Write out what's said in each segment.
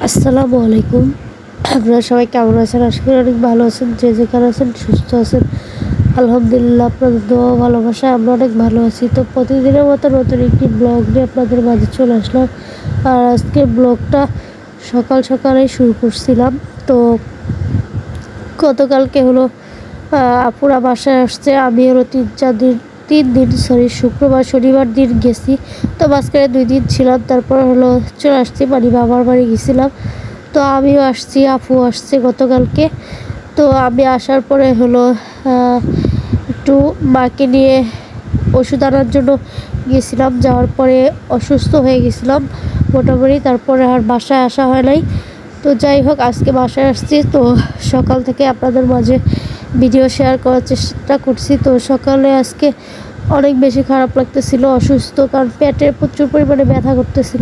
আসসালামু আলাইকুম। আপনারা সবাই কেমন আছেন? আশা করি অনেক ভালো আছেন। যে যেখানে আছেন সুস্থ আছেন, আলহামদুলিল্লাহ। আপনাদের দোয়া ভালোবাসা আমরা অনেক ভালো আছি। তো প্রতিদিনের মতো নতুন একটি ব্লগ নিয়ে আপনাদের মাঝে চলে আসলাম। আর আজকে ব্লগটা সকাল সকালেই শুরু করছিলাম। তো গতকালকে হলো আপুরা বাসায় আসছে। আমি হলো 3 দিন শুক্রবার শনিবার দিন গেছি। তো মাঝখানে 2 দিন ছিলাম, তারপর হলো চলে আসছি, মানে বাবার বাড়ি গেছিলাম। তো আমিও আসছি, আপু আসছে গতকালকে। তো আমি আসার পরে হলো একটু মাকে নিয়ে ওষুধ আনার জন্য গেছিলাম। যাওয়ার পরে অসুস্থ হয়ে গেছিলাম মোটামুটি, তারপরে আর বাসায় আসা হয় নাই। তো যাই হোক, আজকে বাসায় আসছি। তো সকাল থেকে আপনাদের মাঝে ভিডিও শেয়ার করার চেষ্টা করছি। তো সকালে আজকে অনেক বেশি খারাপ লাগতেছিল, অসুস্থ, কারণ পেটে প্রচুর পরিমাণে ব্যথা করতেছিল।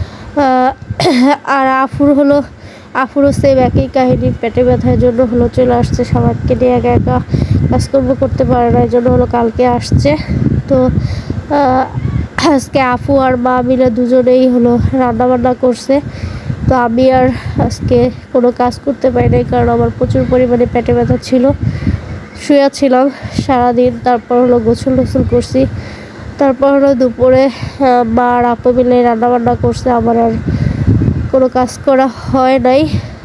আর আফুরও সেম একই কাহিনী, পেটে ব্যথার জন্য হলো চলে আসছে। সবাইকে নিয়ে একা একা কাজকর্ম করতে পারে না, এই জন্য হলো কালকে আসছে। তো আজকে আফু আর মা মিলে দুজনেই হলো রান্নাবান্না করছে। তো আমি আর আজকে কোনো কাজ করতে পারি নাই, কারণ আমার প্রচুর পরিমাণে পেটে ব্যথা ছিল। শুয়েছিলাম সারাদিন, তারপর হলো গোসল টোসল করছি। তারপর হলো দুপুরে মা আর আপু মিলে রান্নাবান্না করছে, আমার আর কোনো কাজ করা হয় নাই।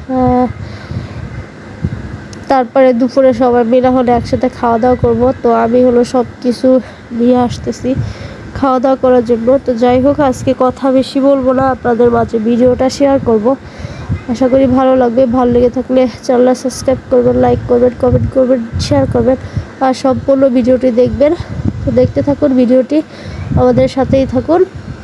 তারপরে দুপুরে সবাই মিলে হলে একসাথে খাওয়া দাওয়া করবো। তো আমি হলো সব কিছু নিয়ে আসতেছি খাওয়া দাওয়া করার জন্য। তো যাই হোক, আজকে কথা বেশি বলবো না, আপনাদের মাঝে ভিডিওটা শেয়ার করব। আশা করি ভালো লাগবে। ভালো লেগে থাকলে চ্যানেলটা সাবস্ক্রাইব করবেন, লাইক করবেন, কমেন্ট করবেন, শেয়ার করবেন, আর সম্পূর্ণ ভিডিওটি দেখবেন। তো দেখতে থাকুন ভিডিওটি, আমাদের সাথেই থাকুন।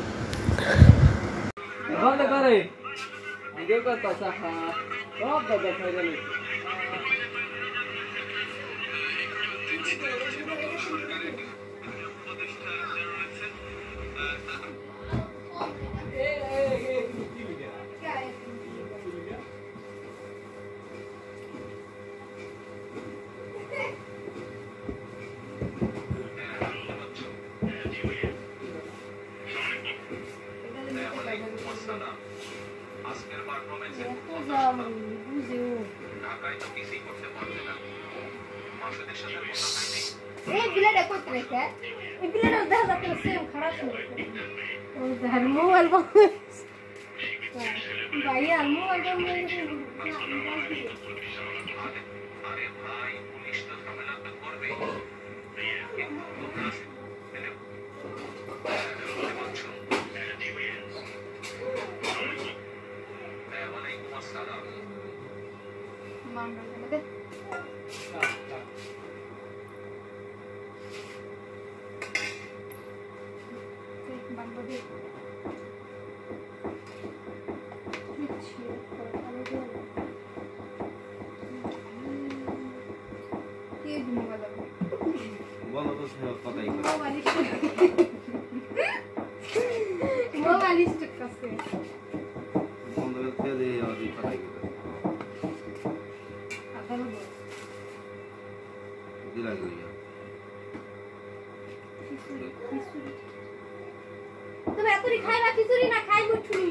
তুমি এতই খাইবা খিচুড়ি না খাই মুঠুনি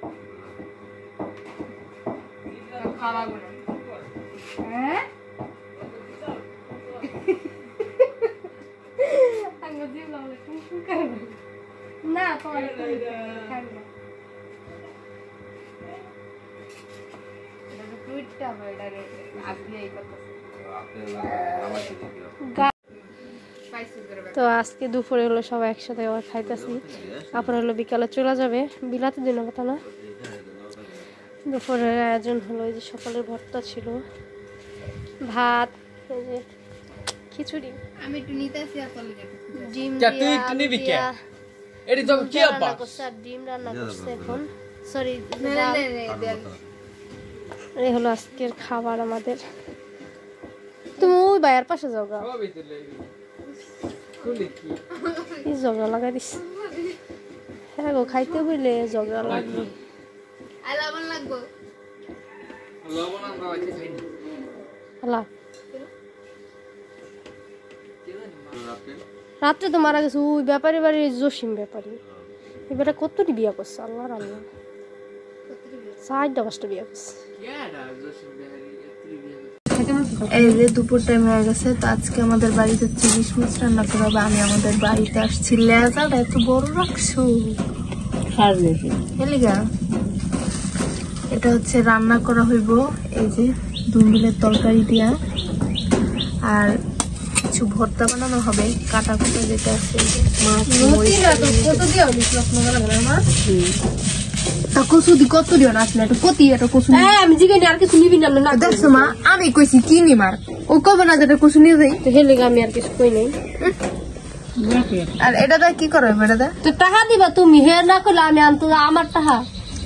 খাওয়া গুলো হ্যাঁ আঙ্গ দিও লালে তুমি খাইবা না পরে খাইবা এটা ফ্রুটটা বড়া রে আপনি এই কথা তো আজকে দুপুরে হলো সবাই একসাথে খাইতেছি। তারপরে হলো বিকালে চলে যাবে, বিলাতে দিন কথা না। দুপুরের আয়োজন হলো এই যে সকালের ভর্তা ছিল, ভাত, এই যে খিচুড়ি, আমি একটু নিতে আসি আর চলে যাব। ডিম দিয়া এডি তো কি আপা ডিম রান্না করছে এখন। সরি, এই হলো আজকের খাবার আমাদের। তুমি ওই বাইরের পাশে যাও গা, জগা লাগাই দিস। হ্যাঁ গো, খাইতে বইলে জগা লাগবে। রাত্রে তো মারা গেছে ওই ব্যাপারী বাড়ির জসিম ব্যাপারী। এবারে কতটি বিয়া করছে আল্লাহর আল্লাহ, সাইডটা কষ্ট বিয়া করছে। এই যে দুপুর টাইম হয়ে গেছে, তো আজকে আমাদের বাড়িতে চিংড়ি মাছ রান্না করা হবে। আমি আমাদের বাড়িতে আসছি। লেজাটা একটু বড় রাখছো এলিগা। এটা হচ্ছে রান্না করা হইব এই যে দুম্বিলের তরকারি দিয়া, আর কিছু ভর্তা বানানো হবে। কাটা কুটা যেটা আছে কত দিও না আসলে আমি জিজ্ঞাসা আর কিছু নিবি না দেখছো মা। আমি কইছি কি নিমার ও কবে না যেটা কচু নিয়ে যাই হেলে আমি আর কিছু কই নাই। আর এটা দা কি করবে এটা দা তো টাকা দিবা তুমি, হে না করলে আমি আনতো আমার টাকা।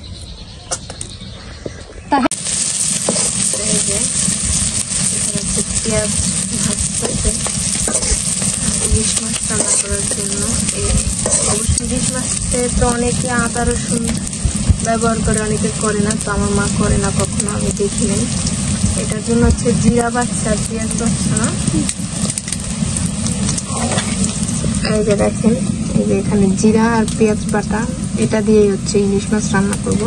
পেঁয়াজ ভাজতেছে ইলিশ মাছ রান্না করার জন্য। অবশ্যই ইলিশ মাছতে তো অনেকে আদা রসুন ব্যবহার করে, অনেকে করে না। তো আমার মা করে না কখনো, আমি দেখি নাই। এটার জন্য হচ্ছে জিরা বাচ্চা, পেঁয়াজ বাচ্চা না। এই যে দেখেন, এই যে এখানে জিরা আর পেঁয়াজ বাটা, এটা দিয়েই হচ্ছে ইলিশ মাছ রান্না করবো।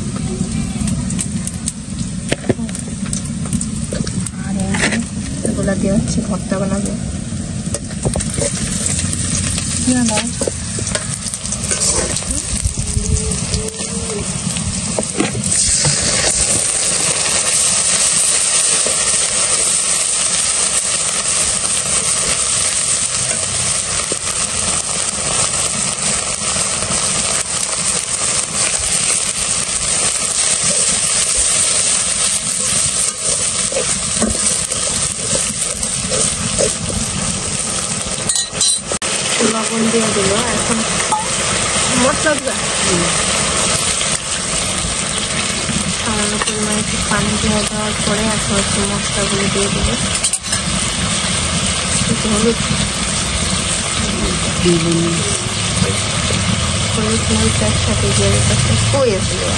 এগুলা দিয়ে হচ্ছে ভর্তা বানাবো। লবণ দিয়ে দিল, এখন মশলা সামান্য পরিমাণে একটু পানি দিয়ে দেওয়ার পরে এখন হচ্ছে মশলাগুলো দিয়ে দেবো। হলুদ মরিচ একসাথে দিয়ে দিতে কই আসলে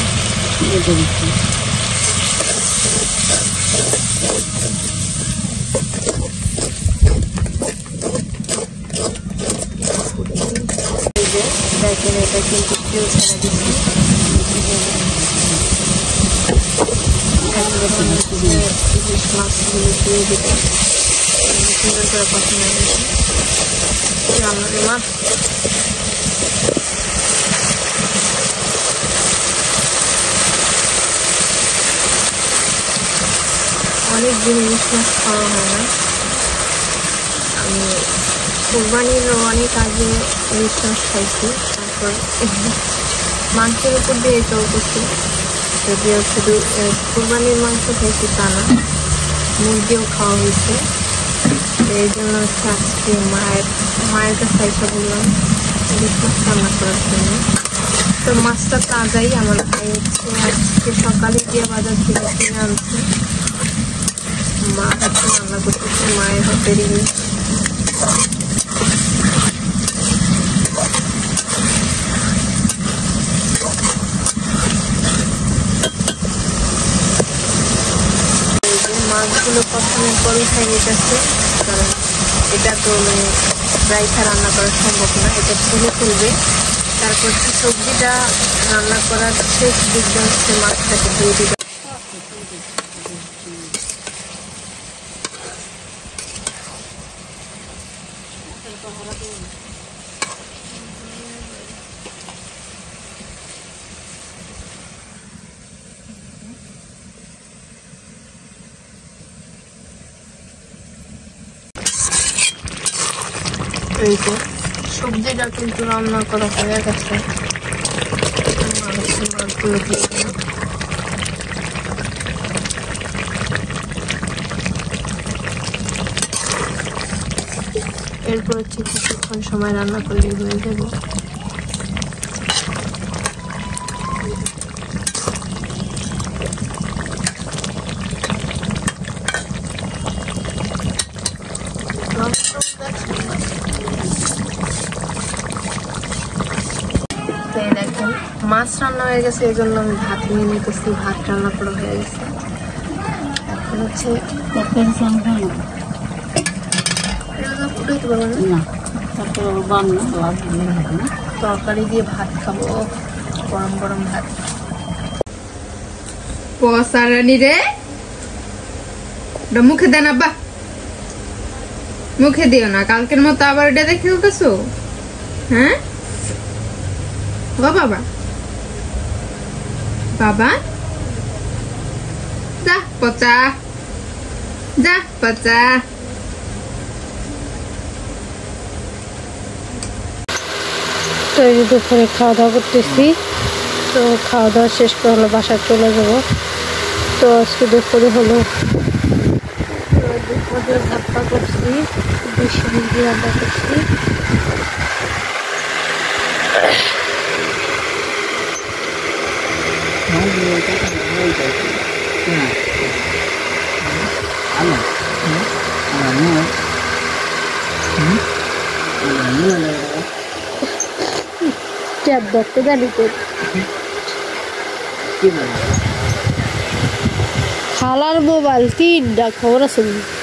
দেখেন। এটা কিন্তু কেউ ছেড়ে দিচ্ছি ইলিশ মাছগুলো দিয়ে দিতে সুন্দর করে পছন্দ হয়েছে রান্নার মাছ। অনেকদিন ইলিশ মাছ খাওয়া হয় না। আমি কুরবানির অনেক আগে ইলিশ মাছ খাইছি, তারপর মাংসের উপর দিয়ে এটাও করছি। যদিও শুধু কুরবানির মাংস খাইছি তা না, মুরগিও খাওয়া হয়েছে। এই জন্য হচ্ছে আজকে মায়ের কাছে এসে বললাম ইলিশ মাছ রান্না করার জন্য। তো মাছটা তাজাই, আমার ভাই হচ্ছে আজকে সকালে গিয়ে বাজার থেকে কিনে আনছে। মা হচ্ছে রান্না করতেছে মায়ের হাতের ইলিশ। মাছগুলো কষানোর পর উঠাই নিতেছে, কারণ এটা তো মানে রাইখা রান্না করা সম্ভব না। এটা তুলে তুলবে, তারপর সবজিটা রান্না করার শেষ দিকটা হচ্ছে মাছটাকে দিয়ে দিবে। এই যে সবজিটা কিন্তু রান্না করা হয়ে গেছে। এরপর হচ্ছে কিছুক্ষণ সময় রান্না করলে হয়ে যাবে। দেখেন মাছ রান্না হয়ে গেছে, এই জন্য আমি ভাত নিয়ে নিতেছি। ভাত রান্না করা হয়ে গেছে। এখন হচ্ছে তরকারি দিয়ে ভাত খাবো, গরম গরম ভাত। পসারানি রে ওটা মুখে দেন আব্বা মুখে দিও না কালকের মতো আবার এটা দেখে উঠেছো হ্যাঁ ও বাবা বাবা যা পচা যা পচা তো এই যে দুপুরে খাওয়া দাওয়া করতেছি তো খাওয়া দাওয়া শেষ করে হলো বাসায় চলে যাবো তো আজকে দুপুরে হলো দুপুরে ভাতটা করছি 200 মিনিট রান্না করছি ট্যাব ধরতে জানি তো খালার মোবাইল 3টা খবর আছে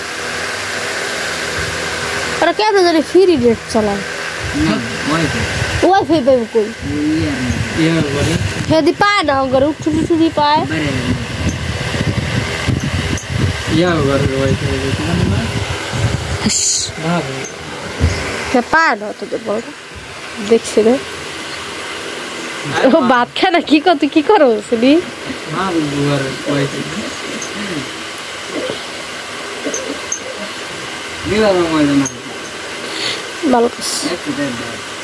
ওরা কেন জানি ফ্রি নেট চালায় ওয়াইফাই পাইব কই হেদি পায় না ঘরে উঠুনি পায় পায় না তোদের বড় দেখছি রে ও ভাত খায় না কি কত কি করো শুনি ভালো